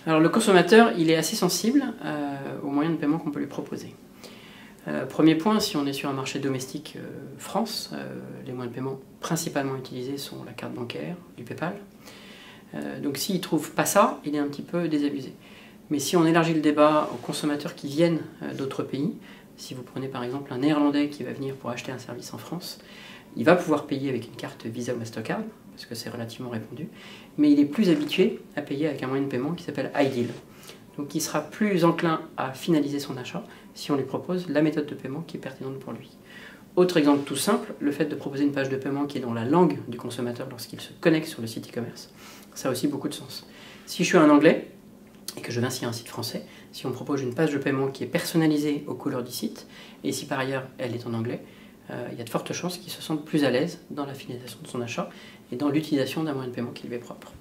Alors le consommateur, il est assez sensible aux moyens de paiement qu'on peut lui proposer. Premier point, si on est sur un marché domestique France, les moyens de paiement principalement utilisés sont la carte bancaire, du PayPal. Donc s'il ne trouve pas ça, il est un petit peu désabusé. Mais si on élargit le débat aux consommateurs qui viennent d'autres pays, si vous prenez par exemple un Néerlandais qui va venir pour acheter un service en France, il va pouvoir payer avec une carte Visa ou Mastercard, parce que c'est relativement répandu, mais il est plus habitué à payer avec un moyen de paiement qui s'appelle iDeal. Donc il sera plus enclin à finaliser son achat si on lui propose la méthode de paiement qui est pertinente pour lui. Autre exemple tout simple, le fait de proposer une page de paiement qui est dans la langue du consommateur lorsqu'il se connecte sur le site e-commerce, ça a aussi beaucoup de sens. Si je suis un Anglais et que je viens sur un site français, si on me propose une page de paiement qui est personnalisée aux couleurs du site, et si par ailleurs elle est en anglais, il y a de fortes chances qu'il se sente plus à l'aise dans la finalisation de son achat et dans l'utilisation d'un moyen de paiement qui lui est propre.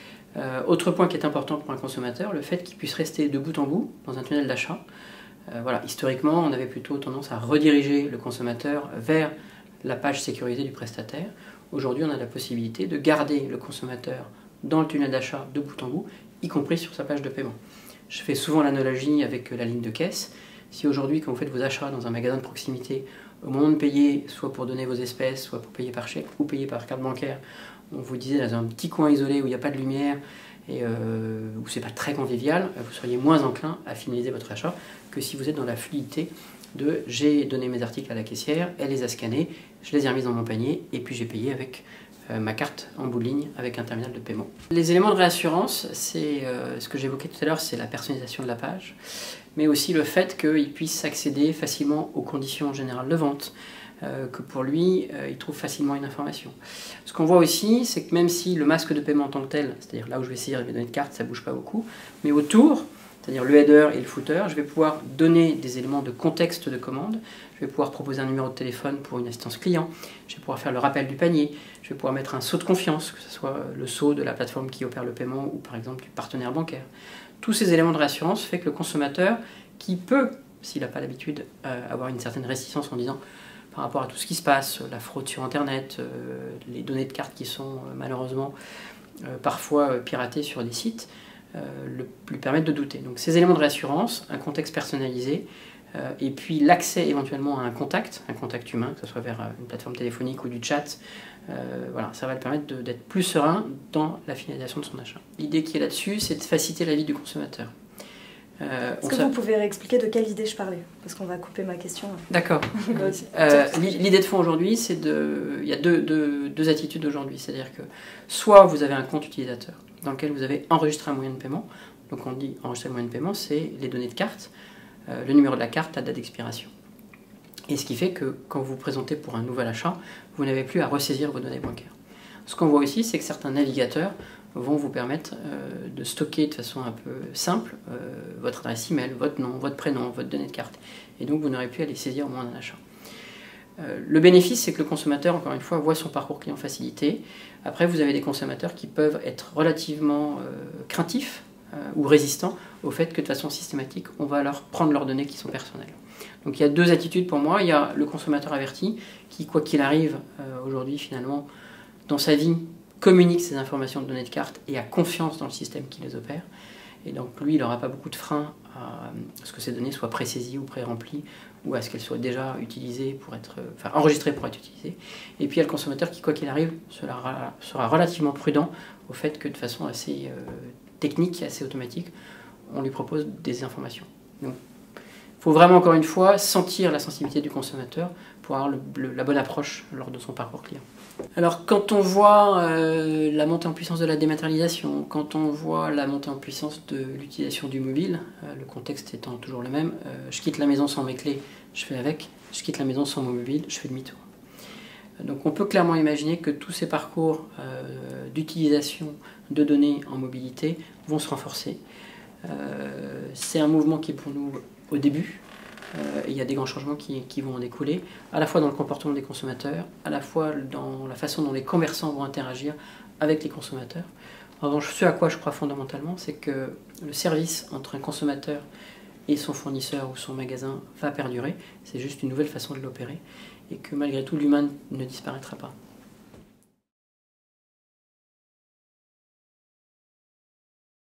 Autre point qui est important pour un consommateur, le fait qu'il puisse rester de bout en bout dans un tunnel d'achat. Voilà, historiquement, on avait plutôt tendance à rediriger le consommateur vers la page sécurisée du prestataire. Aujourd'hui, on a la possibilité de garder le consommateur dans le tunnel d'achat de bout en bout, y compris sur sa page de paiement. Je fais souvent l'analogie avec la ligne de caisse. Si aujourd'hui, quand vous faites vos achats dans un magasin de proximité, au moment de payer, soit pour donner vos espèces, soit pour payer par chèque ou payer par carte bancaire, on vous disait dans un petit coin isolé où il n'y a pas de lumière et où c'est pas très convivial, vous seriez moins enclin à finaliser votre achat que si vous êtes dans la fluidité de j'ai donné mes articles à la caissière, elle les a scannés, je les ai remis dans mon panier et puis j'ai payé avec ma carte en bout de ligne avec un terminal de paiement. Les éléments de réassurance, c'est ce que j'évoquais tout à l'heure, c'est la personnalisation de la page, mais aussi le fait qu'il puisse accéder facilement aux conditions générales de vente, que pour lui, il trouve facilement une information. Ce qu'on voit aussi, c'est que même si le masque de paiement en tant que tel, c'est-à-dire là où je vais saisir mes données de carte, ça ne bouge pas beaucoup, mais autour, c'est-à-dire le header et le footer, je vais pouvoir donner des éléments de contexte de commande, je vais pouvoir proposer un numéro de téléphone pour une assistance client, je vais pouvoir faire le rappel du panier, je vais pouvoir mettre un sceau de confiance, que ce soit le sceau de la plateforme qui opère le paiement ou par exemple du partenaire bancaire. Tous ces éléments de réassurance fait que le consommateur, qui peut, s'il n'a pas l'habitude, avoir une certaine réticence en disant par rapport à tout ce qui se passe, la fraude sur Internet, les données de carte qui sont malheureusement parfois piratées sur des sites, lui permettent de douter. Donc ces éléments de réassurance, un contexte personnalisé, et puis l'accès éventuellement à un contact humain, que ce soit vers une plateforme téléphonique ou du chat, voilà, ça va le permettre d'être plus serein dans la finalisation de son achat. L'idée qui est là-dessus, c'est de faciliter la vie du consommateur. Est-ce que vous pouvez réexpliquer de quelle idée je parlais? Parce qu'on va couper ma question. D'accord. L'idée de fond aujourd'hui, c'est il y a deux attitudes aujourd'hui. C'est-à-dire que soit vous avez un compte utilisateur dans lequel vous avez enregistré un moyen de paiement. Donc on dit enregistrer un moyen de paiement, c'est les données de carte, le numéro de la carte, la date d'expiration. Et ce qui fait que quand vous vous présentez pour un nouvel achat, vous n'avez plus à ressaisir vos données bancaires. Ce qu'on voit aussi, c'est que certains navigateurs vont vous permettre de stocker de façon un peu simple votre adresse email, votre nom, votre prénom, votre donnée de carte. Et donc vous n'aurez plus à les saisir au moment d'un achat. Le bénéfice, c'est que le consommateur, encore une fois, voit son parcours client facilité. Après, vous avez des consommateurs qui peuvent être relativement craintifs ou résistants au fait que de façon systématique, on va leur prendre leurs données qui sont personnelles. Donc il y a deux attitudes pour moi. Il y a le consommateur averti qui, quoi qu'il arrive, aujourd'hui finalement, dans sa vie, communique ses informations de données de carte et a confiance dans le système qui les opère. Et donc lui, il n'aura pas beaucoup de freins à ce que ces données soient pré-saisies ou pré-remplies ou à ce qu'elles soient déjà utilisées pour être, enregistrées pour être utilisées. Et puis il y a le consommateur qui, quoi qu'il arrive, sera relativement prudent au fait que de façon assez technique et assez automatique, on lui propose des informations. Donc, il faut vraiment, encore une fois, sentir la sensibilité du consommateur pour avoir la bonne approche lors de son parcours client. Alors, quand on voit la montée en puissance de la dématérialisation, quand on voit la montée en puissance de l'utilisation du mobile, le contexte étant toujours le même, je quitte la maison sans mes clés, je fais avec, je quitte la maison sans mon mobile, je fais demi-tour. Donc on peut clairement imaginer que tous ces parcours d'utilisation de données en mobilité vont se renforcer. C'est un mouvement qui est pour nous au début. Il y a des grands changements qui vont en découler, à la fois dans le comportement des consommateurs, à la fois dans la façon dont les commerçants vont interagir avec les consommateurs. En revanche, ce à quoi je crois fondamentalement, c'est que le service entre un consommateur et son fournisseur ou son magasin va perdurer. C'est juste une nouvelle façon de l'opérer et que malgré tout, l'humain ne disparaîtra pas.